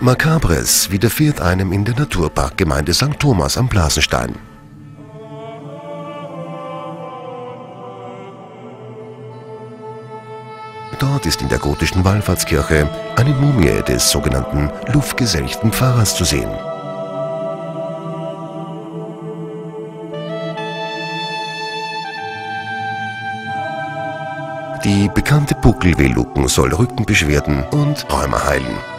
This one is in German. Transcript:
Makabres widerfährt einem in der Naturparkgemeinde St. Thomas am Blasenstein. Dort ist in der gotischen Wallfahrtskirche eine Mumie des sogenannten luftgeselchten Pfarrers zu sehen. Die bekannte Puckelwehlucken soll Rückenbeschwerden und Rheuma heilen.